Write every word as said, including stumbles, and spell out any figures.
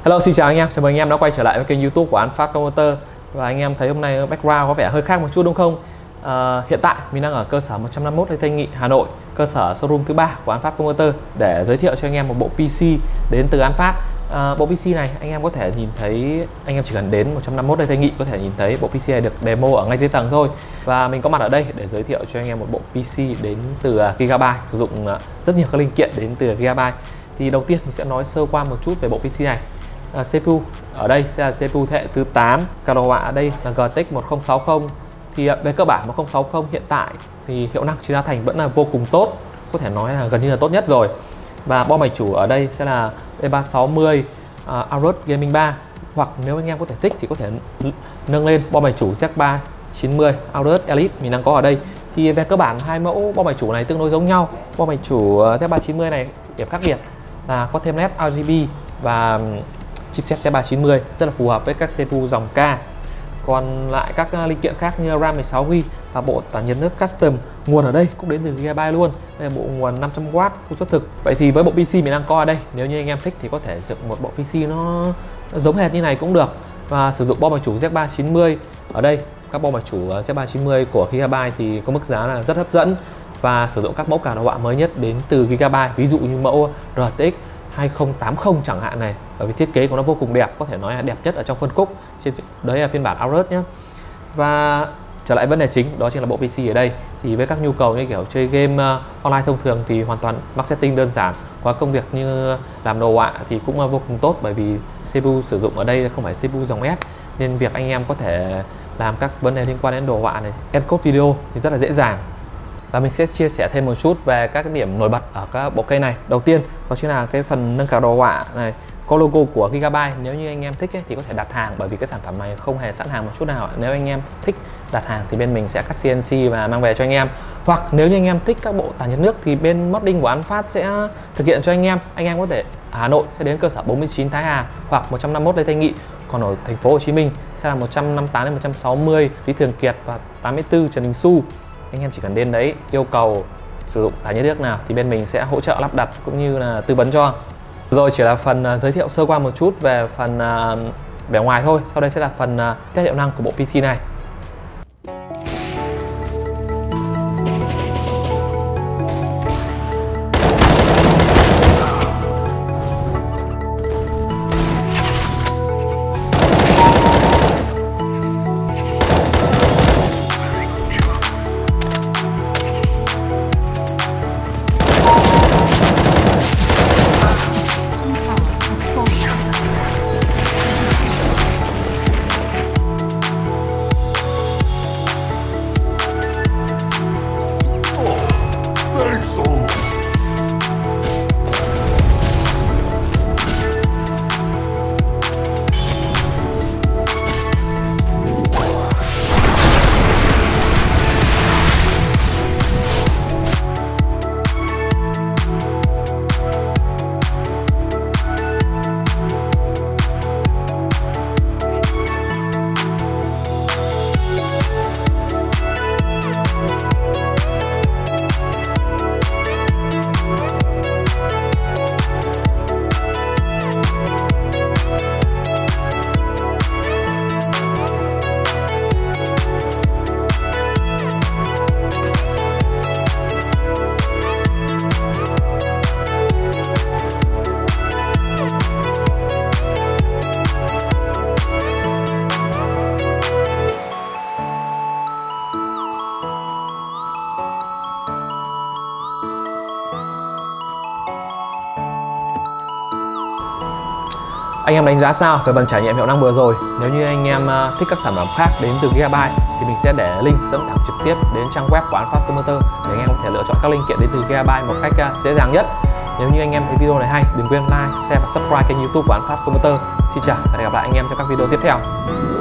Hello, xin chào anh em, chào mừng anh em đã quay trở lại với kênh YouTube của An Phát Computer. Và anh em thấy hôm nay background có vẻ hơi khác một chút đúng không? À, hiện tại mình đang ở cơ sở một trăm năm mươi mốt Lê Thanh Nghị, Hà Nội, cơ sở showroom thứ ba của An Phát Computer để giới thiệu cho anh em một bộ pê xê đến từ An Phát. À, bộ pê xê này anh em có thể nhìn thấy, anh em chỉ cần đến một trăm năm mươi mốt Lê Thanh Nghị có thể nhìn thấy bộ pê xê này được demo ở ngay dưới tầng thôi. Và mình có mặt ở đây để giới thiệu cho anh em một bộ pê xê đến từ Gigabyte, sử dụng rất nhiều các linh kiện đến từ Gigabyte. Thì đầu tiên mình sẽ nói sơ qua một chút về bộ pê xê này. À, xê pê u ở đây sẽ là xê pê u thế hệ thứ tám, card đồ họa ở đây là giê tê ích một không sáu không. Thì về cơ bản một không sáu không hiện tại thì hiệu năng chia giá thành vẫn là vô cùng tốt, có thể nói là gần như là tốt nhất rồi. Và bo mạch chủ ở đây sẽ là E ba sáu mươi uh, Aorus Gaming ba, hoặc nếu anh em có thể thích thì có thể nâng lên bo mạch chủ Z ba chín mươi Aorus Elite mình đang có ở đây. Thì về cơ bản hai mẫu bo mạch chủ này tương đối giống nhau. Bo mạch chủ Z ba chín mươi này điểm khác biệt là có thêm led R G B và chipset Z ba chín mươi rất là phù hợp với các xê pê u dòng K. Còn lại các linh kiện khác như RAM mười sáu gi ga bai và bộ tản nhiệt nước custom, nguồn ở đây cũng đến từ Gigabyte luôn. Đây là bộ nguồn năm trăm oát công suất thực. Vậy thì với bộ pê xê mình đang có ở đây, nếu như anh em thích thì có thể dựng một bộ pê xê nó giống hệt như này cũng được, và sử dụng bo mạch chủ Z ba chín mươi. Ở đây các bo mạch chủ Z ba chín mươi của Gigabyte thì có mức giá là rất hấp dẫn, và sử dụng các mẫu card đồ họa mới nhất đến từ Gigabyte, ví dụ như mẫu R T X hai không tám không chẳng hạn này, bởi vì thiết kế của nó vô cùng đẹp, có thể nói là đẹp nhất ở trong phân khúc. Trên đấy là phiên bản Aorus nhé. Và trở lại vấn đề chính, đó chính là bộ pê xê ở đây. Thì với các nhu cầu như kiểu chơi game uh, online thông thường thì hoàn toàn mắc setting đơn giản. Có công việc như làm đồ họa thì cũng uh, vô cùng tốt, bởi vì xê pê u sử dụng ở đây không phải xê pê u dòng F, nên việc anh em có thể làm các vấn đề liên quan đến đồ họa này, encode video thì rất là dễ dàng. Và mình sẽ chia sẻ thêm một chút về các điểm nổi bật ở các bộ cây này. Đầu tiên đó chính là cái phần nâng cao đồ họa này, có logo của Gigabyte. Nếu như anh em thích ấy, thì có thể đặt hàng, bởi vì cái sản phẩm này không hề sẵn hàng một chút nào. Nếu anh em thích đặt hàng thì bên mình sẽ cắt xê en xê và mang về cho anh em. Hoặc nếu như anh em thích các bộ tản nhiệt nước thì bên modding của An Phát sẽ thực hiện cho anh em. Anh em có thể ở Hà Nội sẽ đến cơ sở bốn mươi chín Thái Hà hoặc một trăm năm mươi mốt Lê Thanh Nghị. Còn ở thành phố Hồ Chí Minh sẽ là một trăm năm mươi tám đến một trăm sáu mươi Lý Thường Kiệt và tám mươi tư Trần Đình Xu. Anh em chỉ cần đến đấy yêu cầu sử dụng tản nhiệt nước nào thì bên mình sẽ hỗ trợ lắp đặt cũng như là tư vấn cho. Rồi chỉ là phần uh, giới thiệu sơ qua một chút về phần uh, vẻ ngoài thôi. Sau đây sẽ là phần uh, test hiệu năng của bộ pê xê này. Anh em đánh giá sao về phần trải nghiệm hiệu năng vừa rồi? Nếu như anh em thích các sản phẩm khác đến từ Gigabyte thì mình sẽ để link dẫn thẳng trực tiếp đến trang web của An Phát Computer để anh em có thể lựa chọn các linh kiện đến từ Gigabyte một cách dễ dàng nhất. Nếu như anh em thấy video này hay, đừng quên like, share và subscribe kênh YouTube của An Phát Computer. Xin chào và hẹn gặp lại anh em trong các video tiếp theo.